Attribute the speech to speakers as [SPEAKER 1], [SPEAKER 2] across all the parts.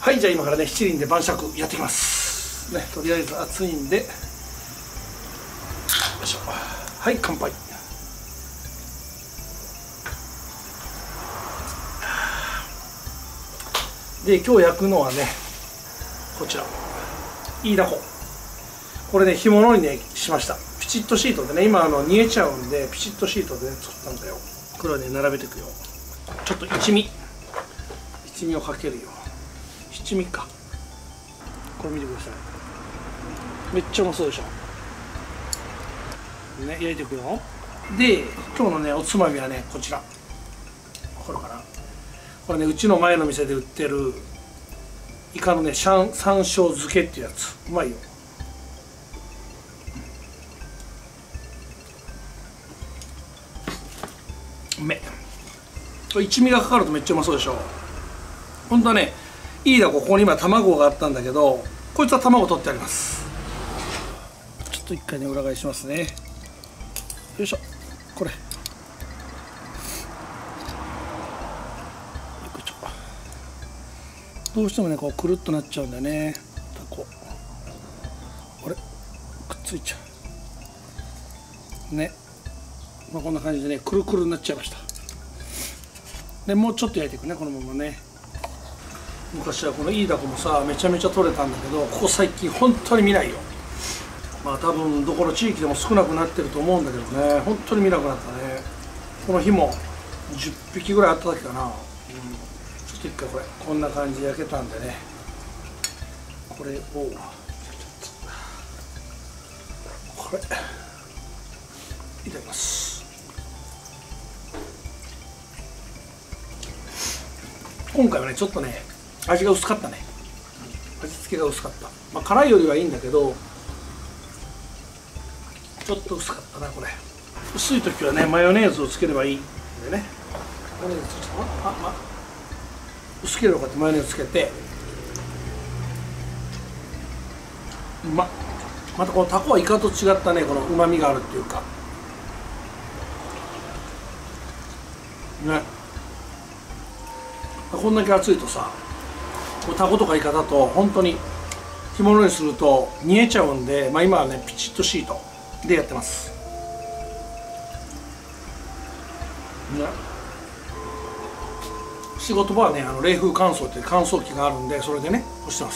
[SPEAKER 1] はい、じゃあ今からね七輪で晩酌やっていきますね。とりあえず熱いんで、よいしょ。はい、乾杯。で今日焼くのはね、こちらイイダコ。これね干物にねしました。ピチッとシートでね、今煮えちゃうんでピチッとシートでね作ったんだよ。これをね並べていくよ。ちょっと一味をかけるよ。七味か。これ見てください。めっちゃうまそうでしょね。焼いていくよ。で今日のねおつまみはねこちら。これかな。これねうちの前の店で売ってるイカのね山椒漬けっていうやつ、うまいよ。うめえ。これ一味がかかるとめっちゃうまそうでしょ。ほんとはねいいだここに今卵があったんだけど、こいつは卵取ってあります。ちょっと一回ね裏返しますね。よいしょ。これどうしてもねこうくるっとなっちゃうんだよね、タコ。あれくっついちゃうね。まあ、こんな感じでねくるくるになっちゃいました。でもうちょっと焼いていくね、このままね。昔はこのイイダコもさめちゃめちゃ取れたんだけど、ここ最近本当に見ないよ。まあ多分どこの地域でも少なくなってると思うんだけどね、本当に見なくなったね。この日も10匹ぐらいあっただけかな。ちょっと一回こんな感じで焼けたんでね、これをこれいただきます。今回はねちょっとね味が薄かったね。味付けが薄かった。まあ辛いよりはいいんだけどちょっと薄かったな。これ薄い時はねマヨネーズをつければいいんでね。マヨネーズつけちゃう。薄ければこうやってマヨネーズつけて、またこのタコはイカと違ったねこのうまみがあるっていうかね。こんだけ熱いとさ、タコとかイカだと本当に干物にすると煮えちゃうんで、まあ、今はねピチッとシートでやってますね。仕事場はね冷風乾燥っていう乾燥機があるんで、それでね干してます。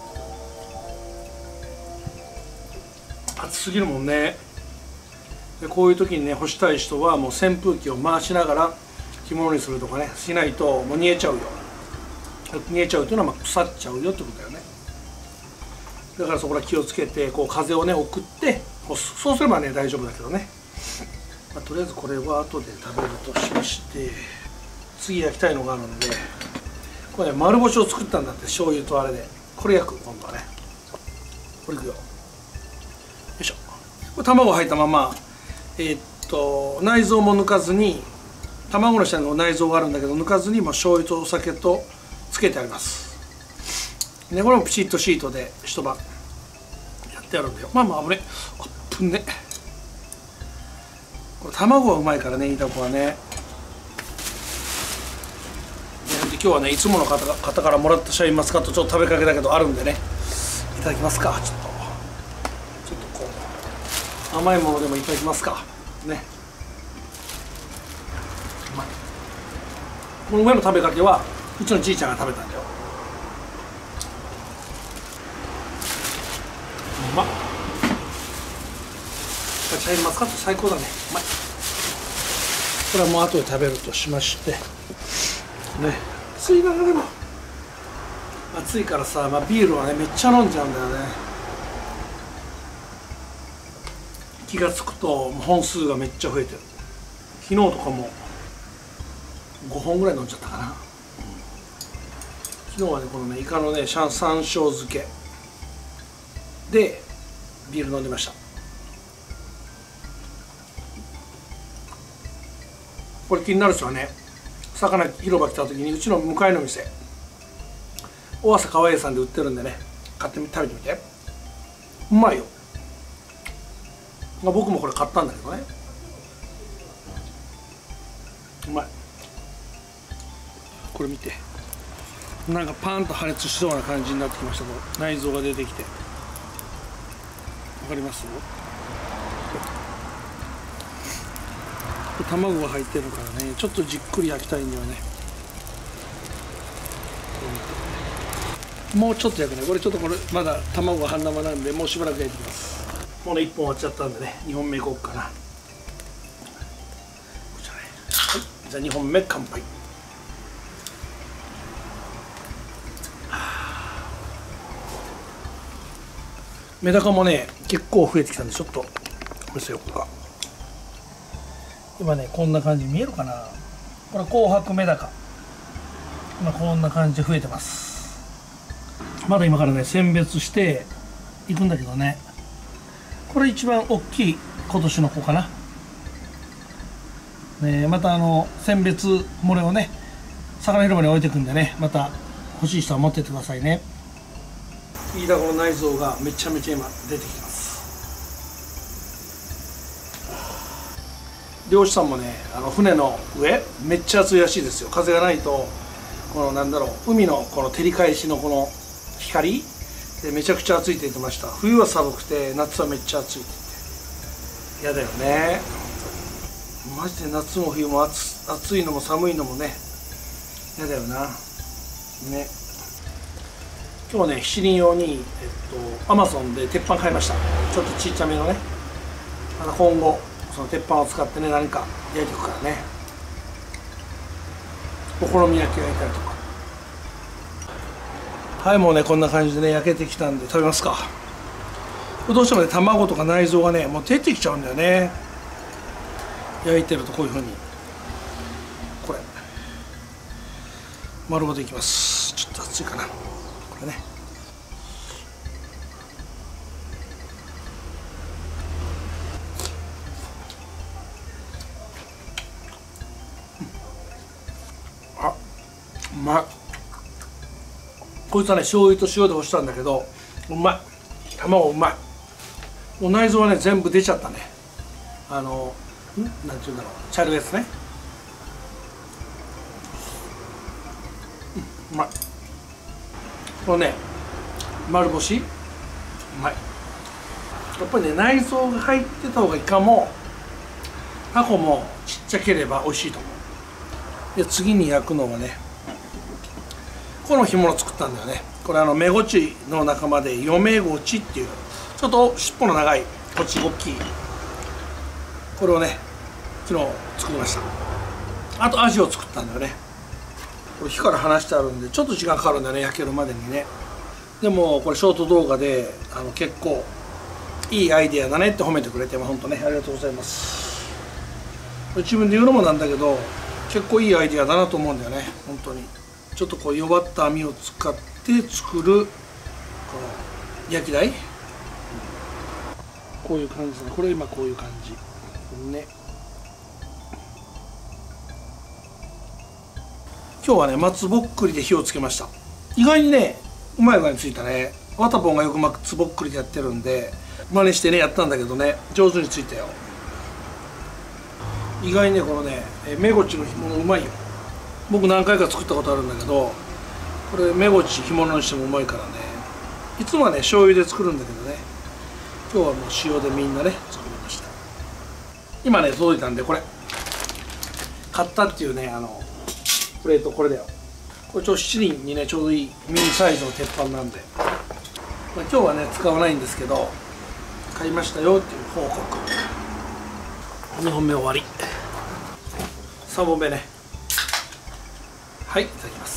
[SPEAKER 1] 暑すぎるもんね。でこういう時にね干したい人はもう扇風機を回しながら干物にするとかねしないともう煮えちゃうよ。煮えちゃうというのはまあ腐っちゃうよってことだよね。だからそこら気をつけてこう風をね送って干す。そうすればね大丈夫だけどね。まあ、とりあえずこれは後で食べるとしまして、次焼きたいのがあるんで、これね丸干しを作ったんだって、醤油とあれで。これ焼く。今度はねこれいくよ。よいしょ。これ卵入ったまま内臓も抜かずに、卵の下にも内臓があるんだけど抜かずにもう醤油とお酒とつけてありますね。これもピチッとシートで一晩やってあるんだよ。まあ危ね。あっぶね。これ卵がうまいからねイイダコはね。今日はねいつもの方からもらったシャインマスカットちょっと食べかけだけどあるんでね、いただきますか。ちょっとこう甘いものでもいただきますかね。うまい。この上の食べかけはうちのじいちゃんが食べたんだよ。うまっ。シャインマスカット最高だね。うまい。これはもう後で食べるとしましてね。暑いな。でも暑いからさ、まあ、ビールはねめっちゃ飲んじゃうんだよね。気が付くと本数がめっちゃ増えてる。昨日とかも5本ぐらい飲んじゃったかな。昨日はねこのねイカのね山椒漬けでビール飲んでました。これ気になる人はね魚広場来た時にうちの向かいの店大朝川栄さんで売ってるんでね買って食べてみて。うまいよ。まあ、僕もこれ買ったんだけどねうまい。これ見てなんかパーンと破裂しそうな感じになってきました。こう内臓が出てきて、わかります？卵が入ってるからね、ちょっとじっくり焼きたいんだよね。もうちょっと焼くね。これちょっとまだ卵が半生なんで、もうしばらく焼いていきます。もうね1本終わっちゃったんでね、2本目いこうかな。こちらね、はい、じゃあ2本目乾杯。メダカもね結構増えてきたんで、ちょっと見せようか。今ねこんな感じ見えるかな。これ紅白メダカ、今こんな感じで増えてます。まだ今からね選別していくんだけどね、これ一番大きい今年の子かな。ね、また選別漏れをね魚広場に置いていくんでね、また欲しい人は持ってってくださいね。イイダコの内臓がめちゃめちゃ今出てきてます。漁師さんもね船の上めっちゃ暑いらしいですよ。風がないとこのなんだろう、海のこの照り返しのこの光でめちゃくちゃ暑いって言ってました。冬は寒くて夏はめっちゃ暑いって言って、嫌だよねマジで。夏も冬も暑いのも寒いのもね嫌だよなね。今日ね七輪用にアマゾンで鉄板買いました。ちょっとちっちゃめのね。また今後その鉄板を使ってね何か焼いていくからね。お好み焼きを焼いたりとか。はい、もうねこんな感じでね焼けてきたんで食べますか。どうしてもね卵とか内臓がねもう出てきちゃうんだよね、焼いてると。こういうふうにこれ丸ごといきます。ちょっと熱いかなこれね。あ、うまい。こいつはね醤油と塩で干したんだけどうまい。卵うまい。もう内臓はね全部出ちゃったね。なんていうんだろう、茶色いやつね。うまい。このね丸干しうまい。やっぱりね内臓が入ってた方がイカもタコもちっちゃければ美味しいと思う。で次に焼くのはねこの干物作ったんだよね。これメゴチの仲間でヨメゴチっていうちょっと尻尾の長いこっち大きい、これをね昨日作りました。あとアジを作ったんだよね。これ火から離してあるんでちょっと時間かかるんだよね焼けるまでにね。でもこれショート動画で結構いいアイデアだねって褒めてくれて、本当ねありがとうございます。自分で言うのもなんだけど結構いいアイデアだなと思うんだよね本当に。ちょっとこう弱った網を使って作るこの焼き台、こういう感じですね。これ今こういう感じね。今日はね松ぼっくりで火をつけました。意外にねうまい具合についたね。ワタポンがよく松ぼっくりでやってるんで真似してねやったんだけどね上手についたよ。意外にねこのねメゴチの干物うまいよ。僕何回か作ったことあるんだけどこれメゴチ干物にしてもうまいからね。いつもはね醤油で作るんだけどね今日はもう塩でみんなね作りました。今ね届いたんでこれ買ったっていうねプレートこれだよ。これ七輪にねちょうどいいミニサイズの鉄板なんで、今日はね使わないんですけど買いましたよっていう報告。2本目終わり。3本目ね。はい、いただきます。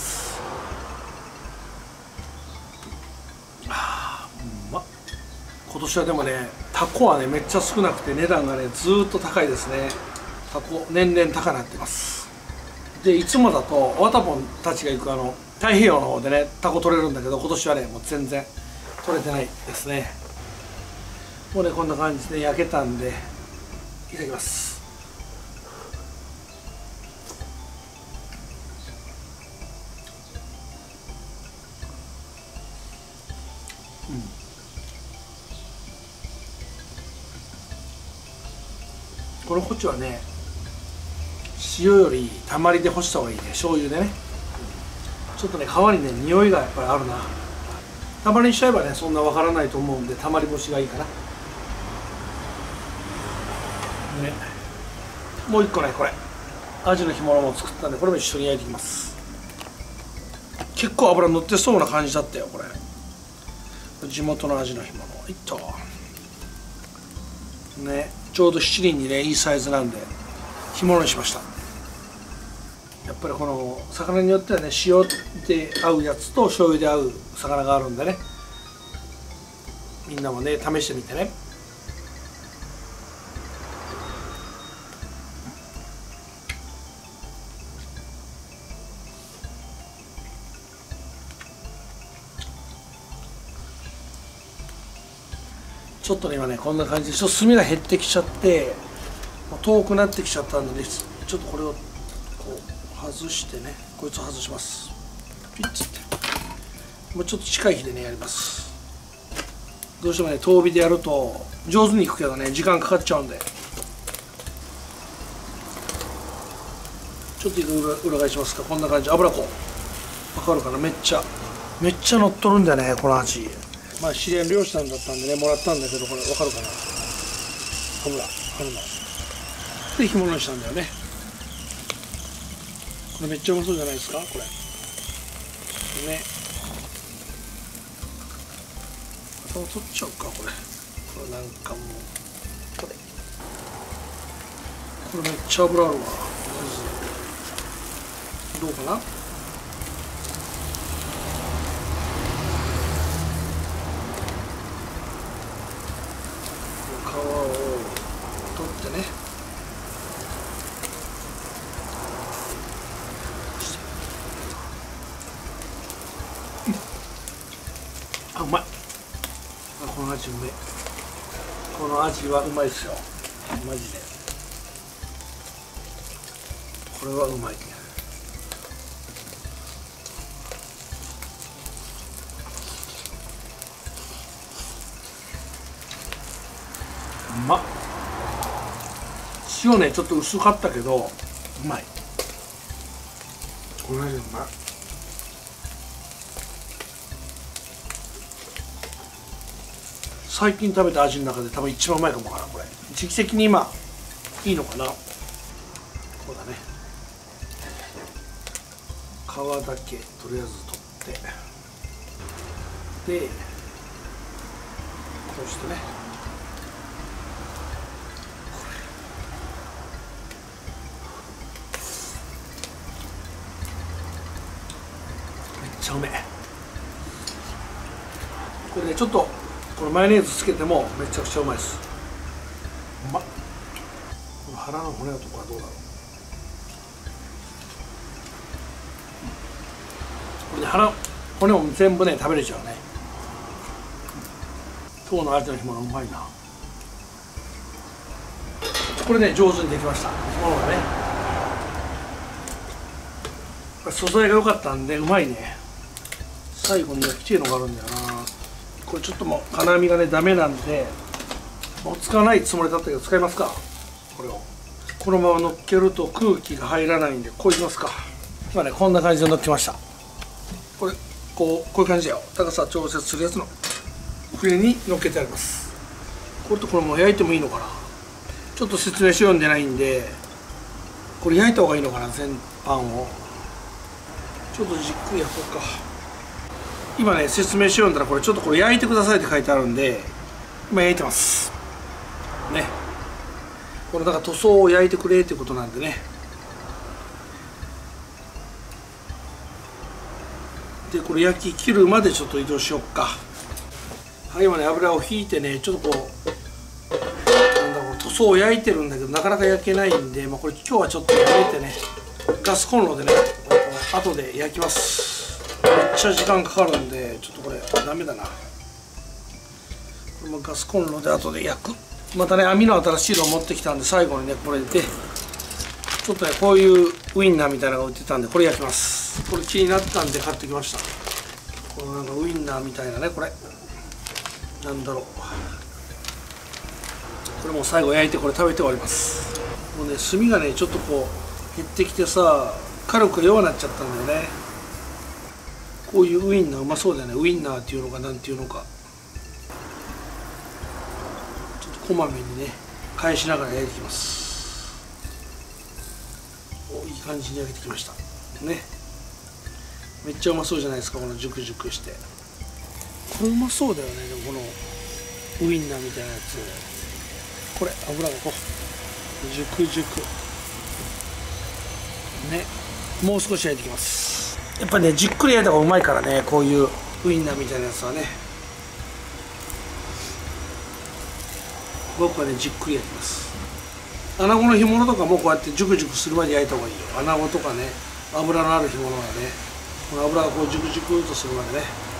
[SPEAKER 1] うまっ。今年はでもねタコはねめっちゃ少なくて値段がねずーっと高いですね。タコ年々高くなってます。でいつもだとワタポンたちが行く太平洋の方でねタコ取れるんだけど今年はねもう全然取れてないですね。もうねこんな感じで焼けたんでいただきます。このホチはね塩よりたまりで干した方がいいね。醤油でね。 ちょっとね皮にね匂いがやっぱりあるな。たまりにしちゃえばねそんなわからないと思うんで、たまり干しがいいかな。ね、もう一個ねこれアジの干物も作ったんで、これも一緒に焼いていきます。結構脂乗ってそうな感じだったよこれ。地元のアジの干物いっとね、ちょうど七輪にねいいサイズなんで干物にしました。やっぱりこの魚によってはね塩で合うやつと醤油で合う魚があるんでね、みんなもね試してみてね。ちょっとね今ねこんな感じでちょっと炭が減ってきちゃって遠くなってきちゃったんでね、ちょっとこれをこう外してね、こいつを外します。ピッツってもうちょっと近い火でねやります。どうしてもね遠火でやると上手にいくけどね時間かかっちゃうんで、ちょっと裏返しますか。こんな感じ。油こう分かるかな、めっちゃ乗っとるんだよねこのアジ。まあ知り合いの漁師さんだったんでねもらったんだけど、これ分かるかな、油で干物にしたんだよね。これめっちゃうまそうじゃないですかこれね。頭取っちゃうかこれなんかもうこれめっちゃ油あるわ。どうかな。皮を取ってね、あ、うまい。この味うめえ。この味はうまいですよマジで。これはうまい。うまっ。塩ねちょっと薄かったけどうまい。この味うまい。最近食べた味の中で多分一番うまいかもかなこれ。時期的に今いいのかな。こうだね、皮だけとりあえず取ってでこうしてね、めっちゃうめえ。これねちょっとこのマヨネーズつけてもめちゃくちゃうまいです。うまっ。この腹の骨のとこはどうだろう。これね骨も全部ね食べれちゃうね。今日のアジの干物うまいな。これね上手にできました干物がね。これ素材が良かったんでうまいね。最後に焼きてえのがあるんだよな。これちょっともう金網がねダメなんでもう使わないつもりだったけど使いますか。これをこのまま乗っけると空気が入らないんでこういきますか。今ねこんな感じで乗っけました。これこういう感じだよ。高さ調節するやつの上に乗っけてあります。これとこれも焼いてもいいのかな。ちょっと説明書読んでないんでこれ焼いた方がいいのかな。全般をちょっとじっくり焼こうか。今ね説明書読んだらこれちょっとこれ焼いてくださいって書いてあるんで今焼いてますね。これだから塗装を焼いてくれってことなんでね。でこれ焼き切るまでちょっと移動しよっか。はい、今ね油を引いてねちょっとこうなんだろう塗装を焼いてるんだけどなかなか焼けないんで、これ今日はちょっと焼いてねガスコンロでね後で焼きます。めっちゃ時間かかるんでちょっとこれダメだな。これもガスコンロで後で焼く。またね網の新しいのを持ってきたんで最後にねこれでちょっとねこういうウインナーみたいなのが売ってたんでこれ焼きます。これ気になったんで買ってきました。このなんかウインナーみたいなねこれなんだろう。これもう最後焼いてこれ食べて終わります。もうね炭がねちょっとこう減ってきてさ火力が弱くなっちゃったんだよね。 こういうウインナーうまそうだよね。ウインナーっていうのかなんていうのか、ちょっとこまめにね返しながら焼いていきます。お、いい感じに焼けてきましたね。めっちゃうまそうじゃないですか、このジュクジュクして。これうまそうだよね。でもこのウインナーみたいなやつ、これ油がこうジュクジュクね、もう少し焼いていきます。やっぱねじっくり焼いた方がうまいからね、こういうウインナーみたいなやつはね。僕はねじっくり焼きます。穴子の干物とかもこうやってジュクジュクするまで焼いた方がいいよ。穴子とかね、油のある干物はね、この油がこうジュクジュクとするまでね、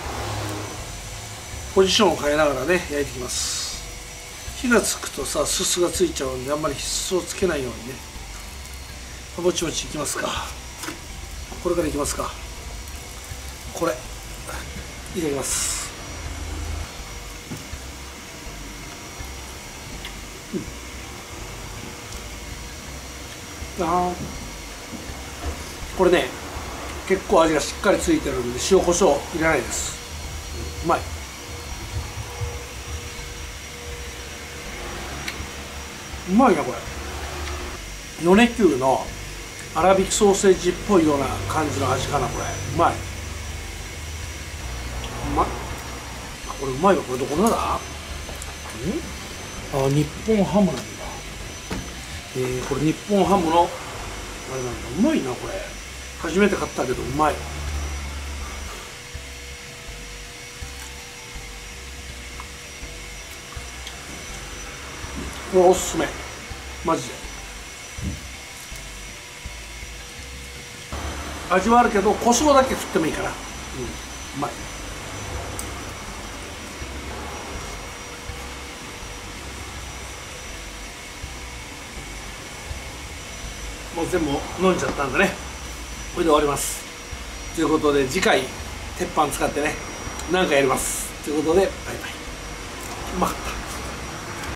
[SPEAKER 1] ポジションを変えながらね焼いていきます。火がつくとさ、すすがついちゃうんで、あんまりすをつけないようにね。ぼちぼちいきますか。これからいきますか。これいただきます。これね結構味がしっかりついてるんで、塩コショウいらないです。うまい。うまいなこれ。米久の粗挽きソーセージっぽいような感じの味かな。これうまい。うまい。これうまいわ。これどこのだ？あ、日本ハムなんだ。これ日本ハムのあれなんだ。うまいなこれ。初めて買ったけどうまい。これおすすめマジで。味はあるけど胡椒だけ振ってもいいから、うまい。もう全部飲んじゃったんでね、これで終わります。ということで次回鉄板使ってね何かやります。ということでバイバイ。うまかった。